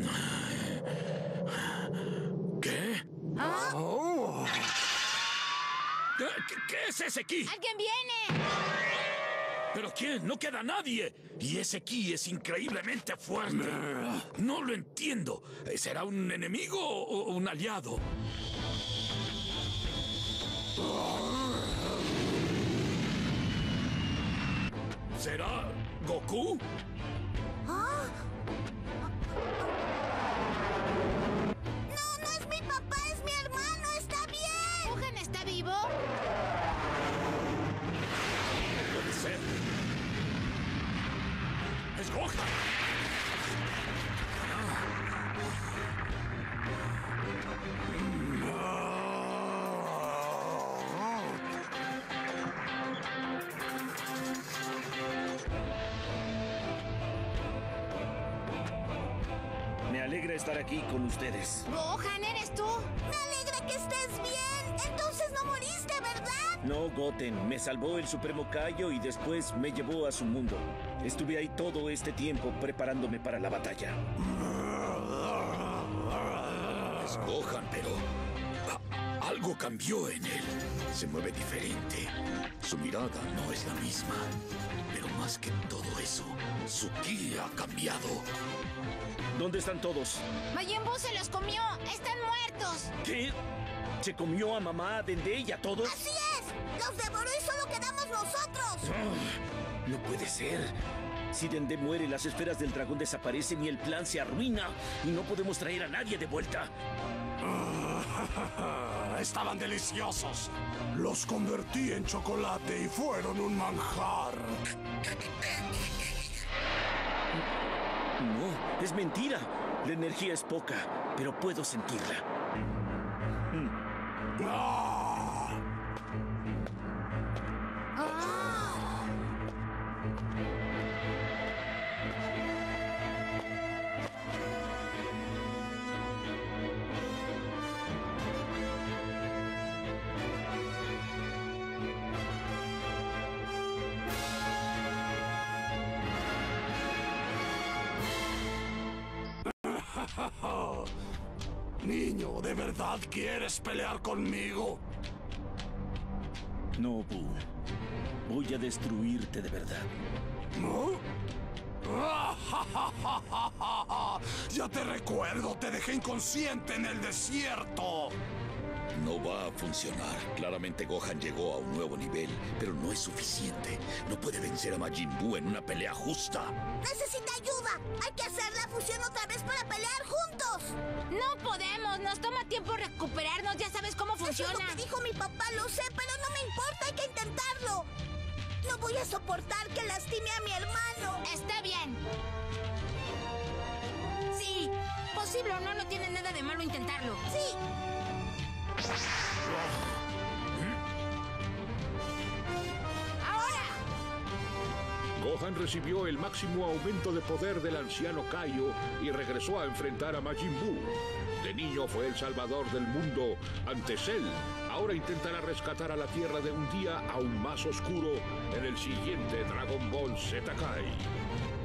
¿Qué? ¿Ah? Oh. ¿Qué es ese ki? ¡Alguien viene! ¿Pero quién? No queda nadie. Y ese ki es increíblemente fuerte. No lo entiendo. ¿Será un enemigo o un aliado? ¿Será Goku? ¿Ah? No, no es mi papá, es mi hermano. ¡Está bien! ¿Gohan está vivo? No puede ser. ¡Es Gohan! Me alegra estar aquí con ustedes. ¡Gohan, eres tú! Me alegra que estés bien. Entonces no moriste, ¿verdad? No, Goten. Me salvó el Supremo Kaio y después me llevó a su mundo. Estuve ahí todo este tiempo preparándome para la batalla. Es Gohan, pero algo cambió en él. Se mueve diferente. Su mirada no es la misma. Pero más que todo eso, su ki ha cambiado. ¿Dónde están todos? Majin Buu se los comió. ¡Están muertos! ¿Qué? ¿Se comió a mamá, a Dende y a todos? ¡Así es! ¡Los devoró y solo quedamos nosotros! No puede ser. Si Dende muere, las esferas del dragón desaparecen y el plan se arruina. Y no podemos traer a nadie de vuelta. Estaban deliciosos. Los convertí en chocolate y fueron un manjar. No, es mentira. La energía es poca, pero puedo sentirla. ¡Ah! ¡Ah! Niño, ¿de verdad quieres pelear conmigo? No, Buu. Voy a destruirte de verdad. ¿No? Ya te recuerdo, te dejé inconsciente en el desierto. No va a funcionar. Claramente Gohan llegó a un nuevo nivel, pero no es suficiente. No puede vencer a Majin Buu en una pelea justa. ¡Necesita ayuda! ¡Hay que hacer la fusión otra vez para pelear juntos! ¡No podemos! Nos toma tiempo recuperarnos. Ya sabes cómo Eso funciona. es lo que dijo mi papá, lo sé, pero no me importa, hay que intentarlo. No voy a soportar que lastime a mi hermano. Está bien. Sí, posible o no, no tiene nada de malo intentarlo. Sí. ¡Ahora! Gohan recibió el máximo aumento de poder del anciano Kaio y regresó a enfrentar a Majin Buu. De niño fue el salvador del mundo ante Cell. Ahora intentará rescatar a la Tierra de un día aún más oscuro en el siguiente Dragon Ball Z Kai.